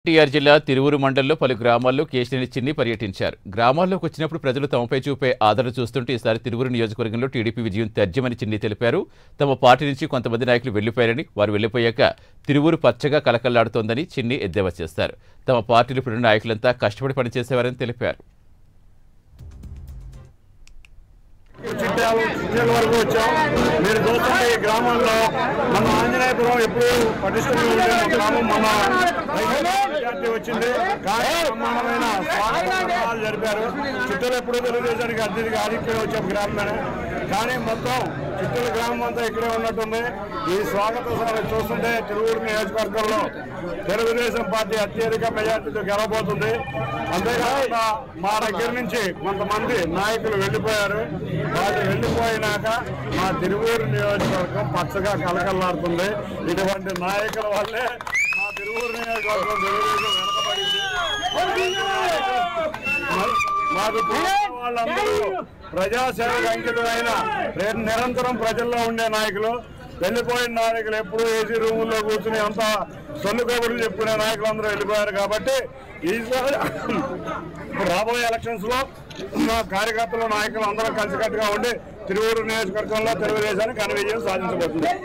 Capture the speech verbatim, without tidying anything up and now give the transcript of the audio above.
ఎన్టీఆర్ జిల్లా తిరువూరు మండలంలో పలు గ్రామాల్లో కేశినేని చిన్ని పర్యటించారు. గ్రామాల్లోకి వచ్చినప్పుడు ప్రజలు తమపై చూపే ఆదరణ చూస్తుంటే ఈసారి తిరువూరు నియోజకవర్గంలో టీడీపీ విజయం తథ్యమని చిన్ని తెలిపారు. తమ పార్టీ నుంచి కొంతమంది నాయకులు వెళ్లిపోయారని, వారు వెళ్లిపోయాక తిరువూరు పచ్చగా కలకల్లాడుతోందని చిన్ని ఎద్దేవా చేశారు. తమ పార్టీలో ఇప్పుడున్న నాయకులంతా కష్టపడి పనిచేసేవారని తెలిపారు. వరకు వచ్చాం. మీరు చూస్తుంటే ఈ గ్రామంలో మన ఆంజనేయపురం ఎప్పుడు పటిష్టంగా ఉండే గ్రామం మన విద్యార్థి వచ్చింది. కానీ బ్రహ్మాండమైన స్వాగతాలు జరిపారు. చిత్తూరు ఎప్పుడు తెలుగుదేశానికి అతిథిగా ఆధిక్యంగా వచ్చాం గ్రామమే. కానీ మొత్తం చిత్తూరు గ్రామం అంతా ఇక్కడే ఉన్నట్టుంది. ఈ స్వాగత సభ చూస్తుంటే తిరువూరు నియోజకవర్గంలో తెలుగుదేశం పార్టీ అత్యధిక మెజార్టీతో గెలవబోతుంది. అంతేకాకుండా మా దగ్గర నుంచి కొంతమంది నాయకులు వెళ్లిపోయారు. వాళ్ళు వెళ్లిపోయినాక మా తిరువూరు నియోజకవర్గం పచ్చగా కలకల్లాడుతుంది. ఇటువంటి నాయకుల వల్లే మా తిరువూరు నియోజకవర్గం తెలుగుదేశం వెనకబడింది. మాకు వాళ్ళందరూ ప్రజాసేవకు అంకితమైన నిరంతరం ప్రజల్లో ఉండే నాయకులు. వెళ్ళిపోయిన నాయకులు ఎప్పుడు ఏసీ రూముల్లో కూర్చుని అంత సొల్లు కబుర్లు చెప్పుకునే నాయకులు అందరూ వెళ్ళిపోయారు. కాబట్టి ఈసారి రాబోయే ఎలక్షన్స్ లో మా కార్యకర్తలు నాయకులు అందరూ కలిసికట్టుగా ఉండి తిరువూరు నియోజకవర్గంలో తెలుగుదేశానికి ఘన విజయం సాధించబోతుంది.